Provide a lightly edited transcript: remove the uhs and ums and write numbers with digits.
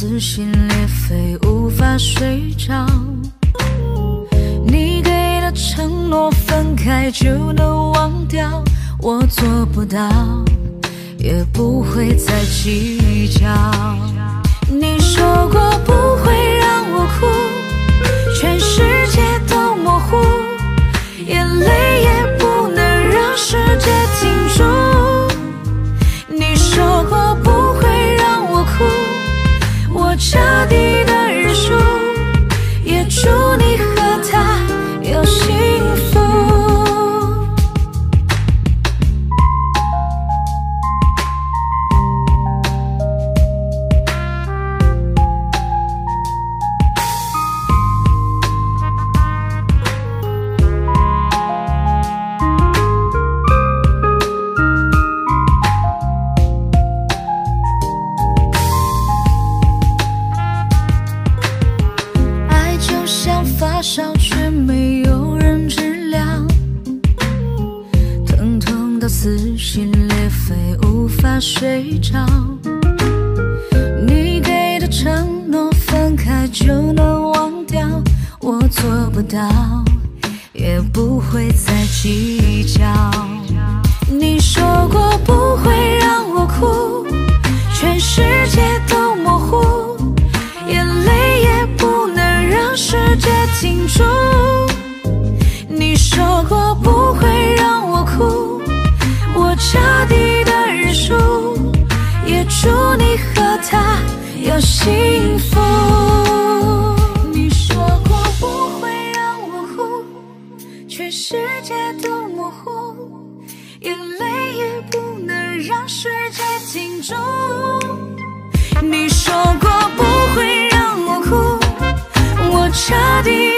撕心裂肺，无法睡着。你给的承诺，分开就能忘掉，我做不到，也不会再计较。你说过不会让我哭，全世界都模糊，眼泪也不能让世界停住。你说过不会让我哭，我彻底的认输，也祝你和他有幸福。发烧却没有人治疗，疼痛到撕心裂肺，无法睡着。你给的承诺，分开就能忘掉，我做不到，也不会再计较。你说过不会让我哭，全世界都模糊，眼泪也不能让世界停住。你说过不会让我哭，我彻底的认输，也祝你和他有幸福。你说过不会让我哭，全世界都模糊，眼泪也不能让世界停住。你说过不会让我哭，我彻底